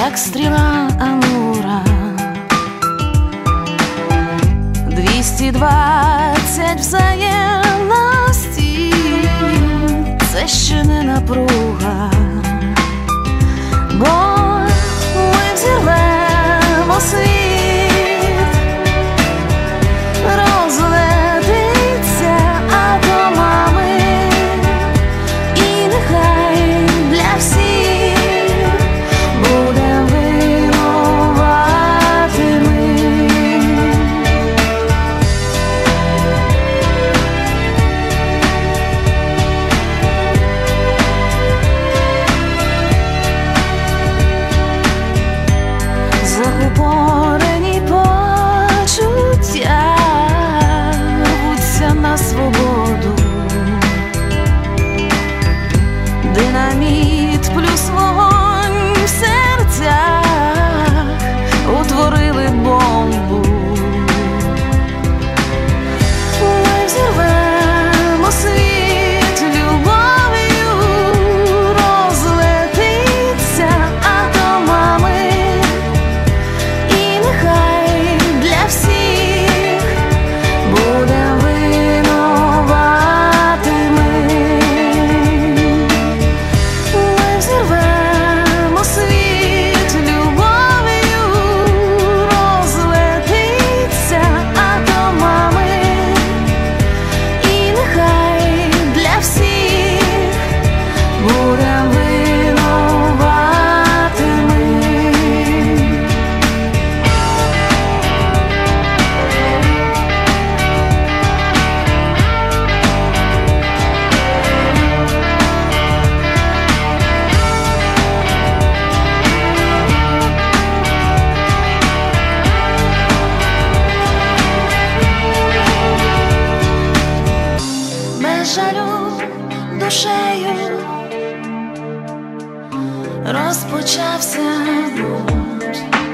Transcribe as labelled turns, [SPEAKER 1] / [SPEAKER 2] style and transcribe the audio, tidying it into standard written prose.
[SPEAKER 1] як стріла Амура. 220 взаємності — це ще не напруга, бо ми взірвемо світ, розлетиться атомами, і нехай для всіх будем винувати ми. Закупорені почуття рвуться на свободу. Динаміт плюс вогонь в серцях утворили бомбу. Ми взірвемо світ любов'ю, розлетиться атомами, і нехай для всіх будем винувати ми. Ми взірвемо світ любов'ю, розлетиться атомами, і нехай для всіх будем винувати ми. Без жалю душею розпочався бунт.